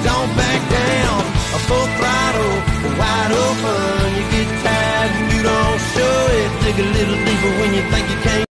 don't back down. Full throttle, wide open. You get tired and you don't show it. Dig a little deeper when you think you can't.